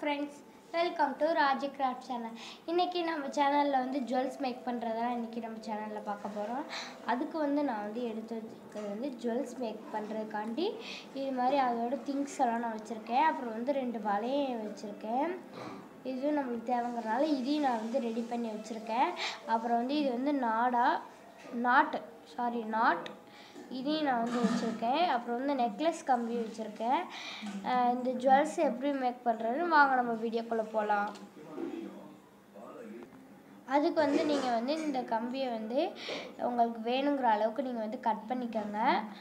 Friends, welcome to Raji craft சேனல். இன்றைக்கி நம்ம சேனலில் வந்து ஜுவல்ஸ் மேக் பண்ணுறதெல்லாம் இன்றைக்கி நம்ம சேனலில் பார்க்க போகிறோம். அதுக்கு வந்து நான் வந்து எடுத்து வச்சுருக்கிறது வந்து ஜுவல்ஸ் மேக் பண்ணுறதுக்காண்டி இது மாதிரி அதோட திங்ஸ் எல்லாம் நான் வச்சுருக்கேன். அப்புறம் வந்து 2 வளையம் வச்சுருக்கேன். இதுவும் நம்மளுக்கு தேவைங்கிறனால இதையும் நான் வந்து ரெடி பண்ணி வச்சுருக்கேன். அப்புறம் வந்து இது வந்து நாட் இதையும் நான் வந்து வச்சுருக்கேன். அப்புறம் வந்து நெக்லஸ் கம்பி வச்சுருக்கேன். இந்த ஜுவல்ஸ் எப்படி மேக் பண்ணுறதுன்னு வாங்க நம்ம வீடியோக்குள்ளே போகலாம். அதுக்கு வந்து நீங்கள் வந்து இந்த கம்பியை வந்து உங்களுக்கு வேணுங்கிற அளவுக்கு நீங்கள் வந்து கட் பண்ணிக்கோங்க.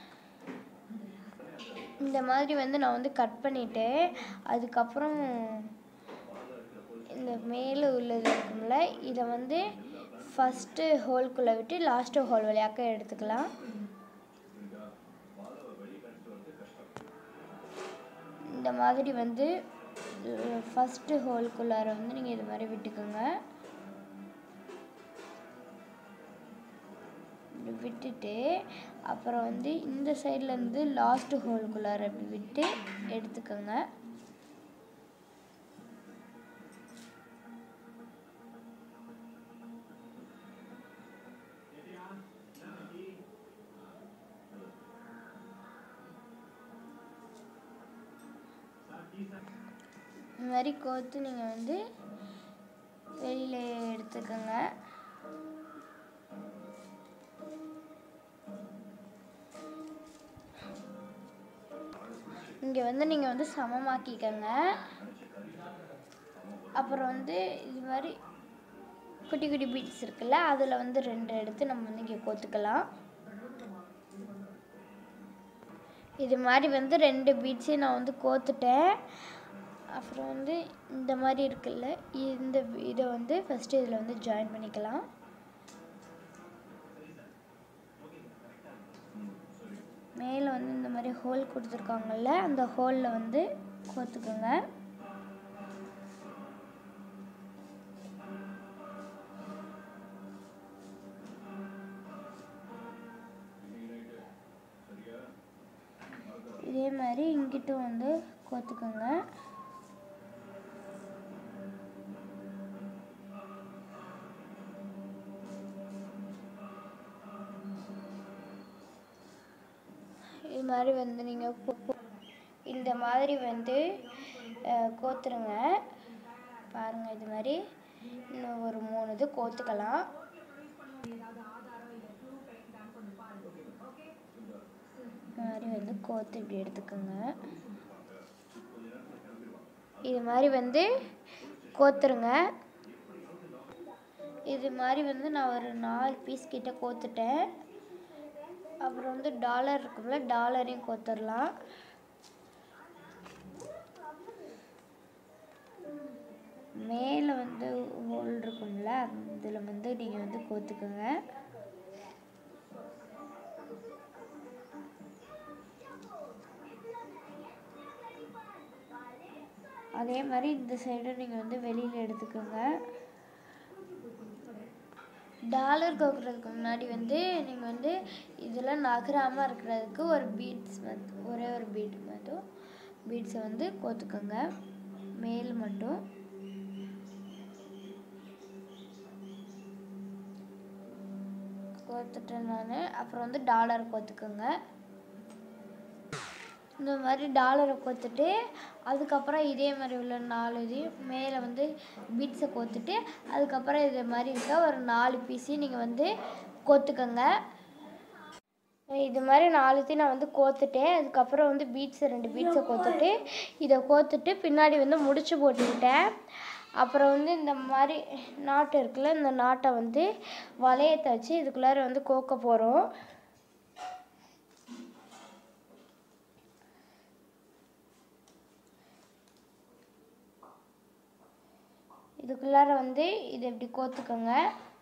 இந்த மாதிரி வந்து நான் வந்து கட் பண்ணிவிட்டு அதுக்கப்புறம் இந்த மேலே உள்ளது இருக்கும்ல, இதை வந்து ஃபஸ்ட்டு ஹோல்குள்ளே விட்டு லாஸ்ட்டு ஹோல் வழியாக்க எடுத்துக்கலாம். இந்த மாதிரி வந்து ஃபஸ்ட்டு ஹோல்குள்ளார வந்து நீங்கள் இது மாதிரி விட்டுக்கோங்க. விட்டுட்டு அப்புறம் வந்து இந்த சைட்லேருந்து லாஸ்ட்டு ஹோல்குள்ளார அப்படி விட்டு எடுத்துக்கோங்க. இந்த மாதிரி கோர்த்து நீங்கள் வந்து வெளியில் எடுத்துக்கோங்க. இங்கே வந்து நீங்கள் வந்து சமமாக்கிக்கோங்க. அப்புறம் வந்து இது மாதிரி குட்டி குட்டி பீட்ஸ் இருக்குல்ல, அதில் வந்து 2 எடுத்து நம்ம வந்து இங்கே கோர்த்துக்கலாம். இது மாதிரி வந்து 2 பீட்ஸையும் நான் வந்து கோர்த்துட்டேன். அப்புறம் வந்து இந்த மாதிரி இருக்குல்ல, இதை வந்து ஃபஸ்ட்டு இதில் வந்து ஜாயின் பண்ணிக்கலாம். மேலே வந்து இந்த மாதிரி ஹோல் கொடுத்துருக்காங்கல்ல, அந்த ஹோலில் வந்து கோர்த்துக்கோங்க. இதே மாதிரி இங்கிட்டும் வந்து கோர்த்துக்கோங்க. இது மாதிரி வந்து நீங்கள் இந்த மாதிரி வந்து கோத்துருங்க. பாருங்கள், இது மாதிரி இன்னும் ஒரு 3 இது கோத்துக்கலாம். இது மாதிரி வந்து கோத்து இப்படி எடுத்துக்கோங்க. இது மாதிரி வந்து கோத்துருங்க. இது மாதிரி வந்து நான் ஒரு 4 பீஸ் கிட்ட கோத்துட்டேன். அப்புறம் வந்து டாலர் இருக்கும்ல, டாலரையும் கோத்துடலாம். மேலே வந்து ஹோல் இருக்கும்ல, இதில் வந்து நீங்கள் வந்து கோத்துக்கோங்க. அதே மாதிரி இந்த சைடு நீங்கள் வந்து வெளியில் எடுத்துக்கோங்க. டாலர் கோக்குறதுக்கு முன்னாடி வந்து நீங்கள் வந்து இதெல்லாம் நகராமல் இருக்கிறதுக்கு ஒரு பீட்ஸ் வந்து ஒரே ஒரு பீட் மட்டும் பீட்ஸை வந்து கோத்துக்கோங்க, மேல் மட்டும். கோத்துட்டேன் நான். அப்புறம் வந்து டாலரை கோத்துக்கோங்க. இந்த மாதிரி டாலரை கோத்துட்டு அதுக்கப்புறம் இதே மாதிரி உள்ள 4 இதையும் மேலே வந்து பீட்ஸை கோத்துட்டு அதுக்கப்புறம் இதே மாதிரி இருக்க ஒரு 4 பீஸையும் நீங்கள் வந்து கோத்துக்கோங்க. இது மாதிரி 4த்தையும் நான் வந்து கோத்துட்டேன். அதுக்கப்புறம் வந்து 2 பீட்ஸை கோத்துட்டு இதை கோத்துட்டு பின்னாடி வந்து முடிச்சு போட்டுக்கிட்டேன். அப்புறம் வந்து இந்த மாதிரி நாட்டு இருக்குல்ல, இந்த நாட்டை வந்து வளையத்தை வச்சு இதுக்குள்ளார வந்து கோக்க போகிறோம். இதுக்குள்ளார வந்து இதை இப்படி கோத்துக்கோங்க.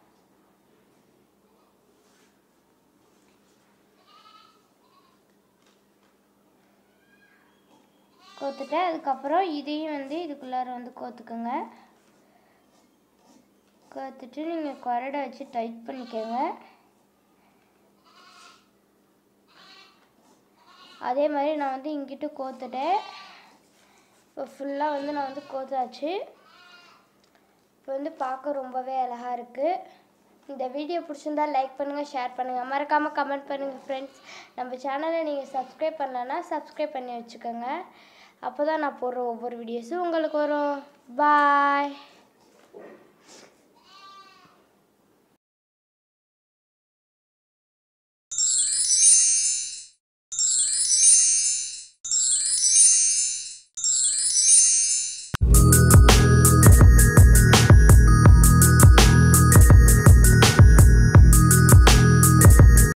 கோத்துட்டு அதுக்கப்புறம் இதையும் வந்து இதுக்குள்ளார வந்து கோத்துக்கோங்க. கோத்துட்டு நீங்கள் கொரடை வச்சு டைட் பண்ணிக்கோங்க. அதே மாதிரி நான் வந்து இங்கிட்டு கோத்துட்டேன். இப்போ ஃபுல்லாக வந்து நான் வந்து கோத்தாச்சு. இப்போ வந்து பார்க்க ரொம்பவே அழகாக இருக்குது. இந்த வீடியோ பிடிச்சிருந்தா லைக் பண்ணுங்கள், ஷேர் பண்ணுங்கள், மறக்காமல் கமெண்ட் பண்ணுங்கள் ஃப்ரெண்ட்ஸ். நம்ம சேனலை நீங்கள் சப்ஸ்கிரைப் பண்ணலன்னா சப்ஸ்கிரைப் பண்ணி வச்சுக்கோங்க. அப்போ தான் நான் போடுற ஒவ்வொரு வீடியோஸும் உங்களுக்கு வரும். பாய்.